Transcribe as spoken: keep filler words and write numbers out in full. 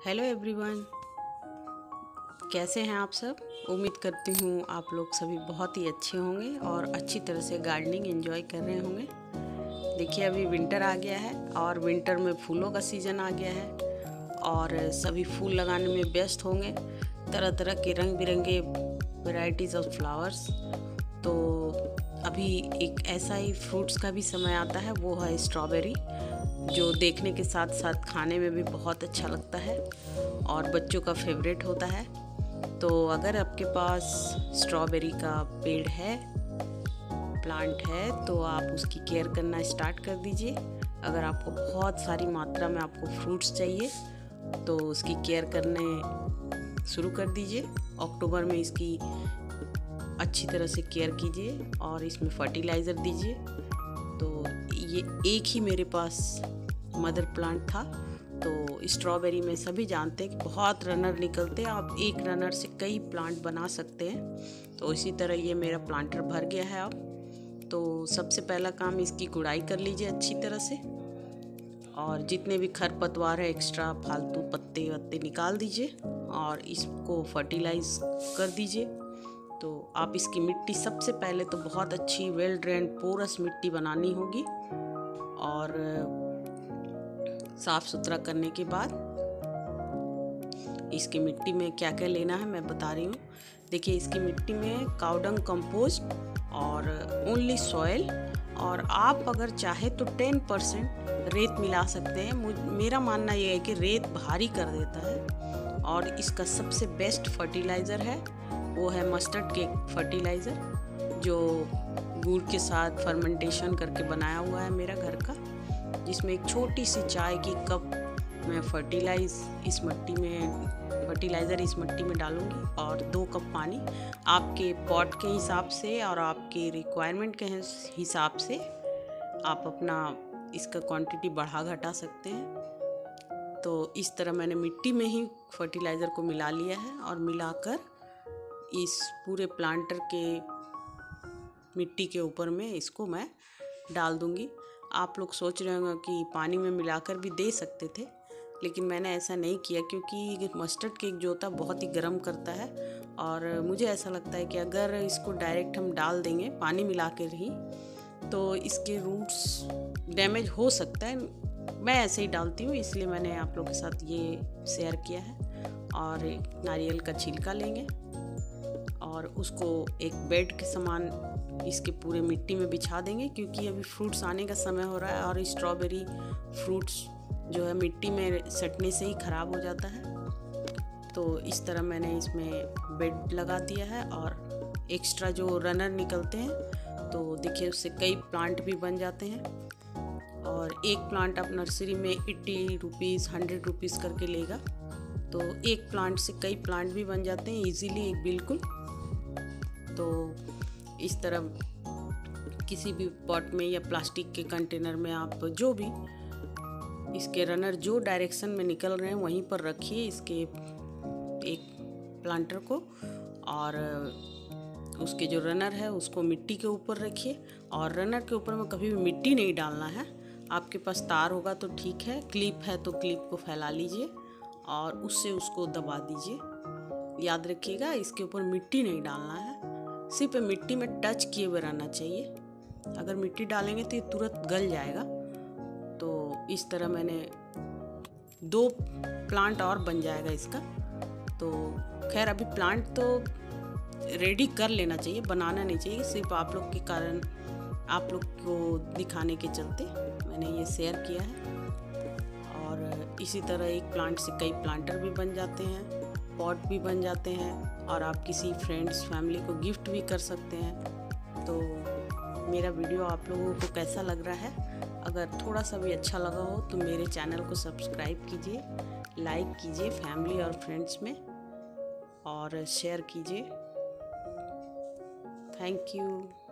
Hello everyone, कैसे हैं आप सब। उम्मीद करती हूँ आप लोग सभी बहुत ही अच्छे होंगे और अच्छी तरह से गार्डनिंग एंजॉय कर रहे होंगे। देखिए अभी विंटर आ गया है और विंटर में फूलों का सीज़न आ गया है और सभी फूल लगाने में व्यस्त होंगे। तरह तरह के रंग बिरंगे वैरायटीज़ ऑफ फ्लावर्स। तो अभी एक ऐसा ही फ्रूट्स का भी समय आता है, वो है स्ट्रॉबेरी, जो देखने के साथ साथ खाने में भी बहुत अच्छा लगता है और बच्चों का फेवरेट होता है। तो अगर आपके पास स्ट्रॉबेरी का पेड़ है, प्लांट है, तो आप उसकी केयर करना स्टार्ट कर दीजिए। अगर आपको बहुत सारी मात्रा में आपको फ्रूट्स चाहिए तो उसकी केयर करने शुरू कर दीजिए। अक्टूबर में इसकी अच्छी तरह से केयर कीजिए और इसमें फर्टिलाइज़र दीजिए। तो ये एक ही मेरे पास मदर प्लांट था। तो स्ट्रॉबेरी में सभी जानते हैं कि बहुत रनर निकलते हैं, आप एक रनर से कई प्लांट बना सकते हैं। तो इसी तरह ये मेरा प्लांटर भर गया है अब। तो सबसे पहला काम इसकी गुड़ाई कर लीजिए अच्छी तरह से और जितने भी खरपतवार है, एक्स्ट्रा फालतू पत्ते वत्ते निकाल दीजिए और इसको फर्टिलाइज कर दीजिए। तो आप इसकी मिट्टी सबसे पहले तो बहुत अच्छी वेल ड्रेन्ड पोरस मिट्टी बनानी होगी और साफ़ सुथरा करने के बाद इसकी मिट्टी में क्या क्या लेना है मैं बता रही हूँ। देखिए इसकी मिट्टी में काउडंग कंपोस्ट और ओनली सॉइल, और आप अगर चाहे तो टेन परसेंट रेत मिला सकते हैं। मेरा मानना यह है कि रेत भारी कर देता है और इसका सबसे बेस्ट फर्टिलाइज़र है वो है मस्टर्ड केक फर्टिलाइज़र, जो गुड़ के साथ फर्मेंटेशन करके बनाया हुआ है मेरा घर का, जिसमें एक छोटी सी चाय की कप मैं फर्टिलाइज इस मिट्टी में फर्टिलाइज़र इस मिट्टी में डालूंगी और दो कप पानी। आपके पॉट के हिसाब से और आपके रिक्वायरमेंट के हिसाब से आप अपना इसका क्वांटिटी बढ़ा घटा सकते हैं। तो इस तरह मैंने मिट्टी में ही फर्टिलाइज़र को मिला लिया है और मिलाकर इस पूरे प्लांटर के मिट्टी के ऊपर में इसको मैं डाल दूंगी। आप लोग सोच रहे होंगे कि पानी में मिलाकर भी दे सकते थे, लेकिन मैंने ऐसा नहीं किया क्योंकि मस्टर्ड केक जो होता है बहुत ही गर्म करता है और मुझे ऐसा लगता है कि अगर इसको डायरेक्ट हम डाल देंगे पानी मिला कर ही तो इसके रूट्स डैमेज हो सकता है। मैं ऐसे ही डालती हूँ, इसलिए मैंने आप लोगों के साथ ये शेयर किया है। और एक नारियल का छिलका लेंगे और उसको एक बेड के समान इसके पूरे मिट्टी में बिछा देंगे, क्योंकि अभी फ्रूट्स आने का समय हो रहा है और स्ट्रॉबेरी फ्रूट्स जो है मिट्टी में सटने से ही ख़राब हो जाता है। तो इस तरह मैंने इसमें बेड लगा दिया है और एक्स्ट्रा जो रनर निकलते हैं तो देखिए उससे कई प्लांट भी बन जाते हैं। और एक प्लांट आप नर्सरी में एट्टी रुपीज़ हंड्रेड रुपीज़ करके लेगा, तो एक प्लांट से कई प्लांट भी बन जाते हैं इजीली, एक बिल्कुल। तो इस तरह किसी भी पॉट में या प्लास्टिक के कंटेनर में आप जो भी इसके रनर जो डायरेक्शन में निकल रहे हैं वहीं पर रखिए इसके एक प्लांटर को, और उसके जो रनर है उसको मिट्टी के ऊपर रखिए। और रनर के ऊपर में कभी भी मिट्टी नहीं डालना है। आपके पास तार होगा तो ठीक है, क्लिप है तो क्लिप को फैला लीजिए और उससे उसको दबा दीजिए। याद रखिएगा इसके ऊपर मिट्टी नहीं डालना है, सिर्फ मिट्टी में टच किए हुए रहना चाहिए। अगर मिट्टी डालेंगे तो ये तुरंत गल जाएगा। तो इस तरह मैंने दो प्लांट और बन जाएगा इसका। तो खैर अभी प्लांट तो रेडी कर लेना चाहिए, बनाना नहीं चाहिए। सिर्फ आप लोग के कारण, आप लोग को दिखाने के चलते मैंने ये शेयर किया है। और इसी तरह एक प्लांट से कई प्लांटर भी बन जाते हैं, पॉट भी बन जाते हैं और आप किसी फ्रेंड्स फैमिली को गिफ्ट भी कर सकते हैं। तो मेरा वीडियो आप लोगों को कैसा लग रहा है? अगर थोड़ा सा भी अच्छा लगा हो तो मेरे चैनल को सब्सक्राइब कीजिए, लाइक कीजिए फैमिली और फ्रेंड्स में और शेयर कीजिए। Thank you.